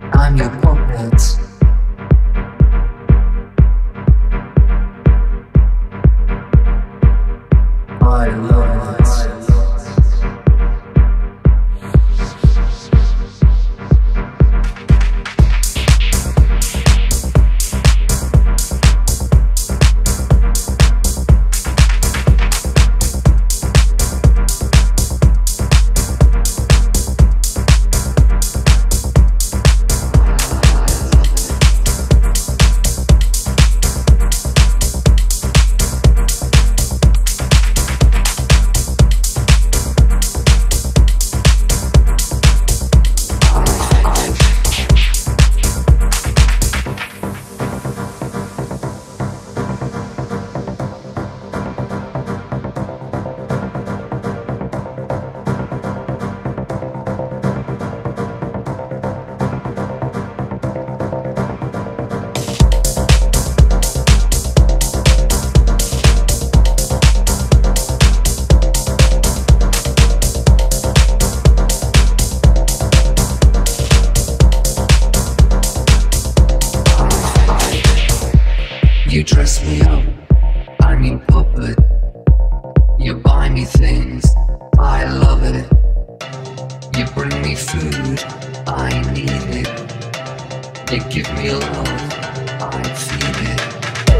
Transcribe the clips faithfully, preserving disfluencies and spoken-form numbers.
I'm your puppet. I love it. You dress me up, I'm your puppet. You buy me things, I love it. You bring me food, I need it. You give me love, I feel it.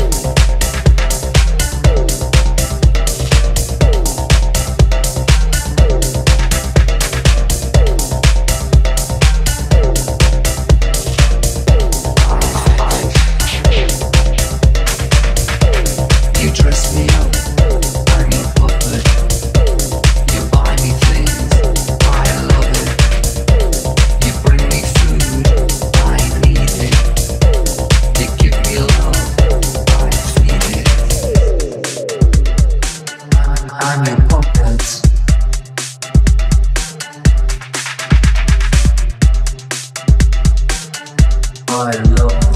You dress me up, I'm your puppet. You buy me things, I love it. You bring me food, I need it. You give me love, I feel it. I'm your puppet. I love it.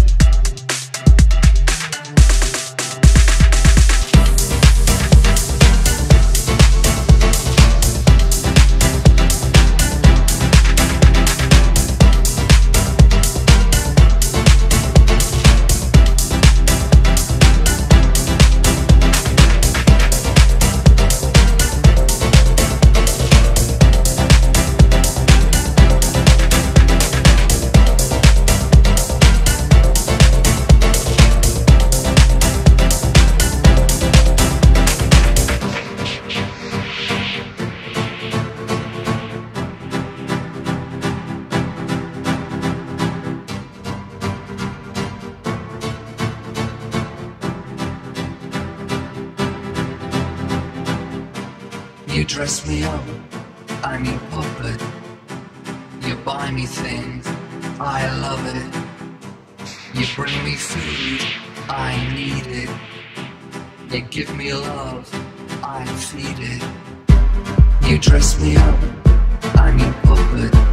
You dress me up, I'm your puppet. You buy me things, I love it. You bring me food, I need it. You give me love, I feed it. You dress me up, I'm your puppet.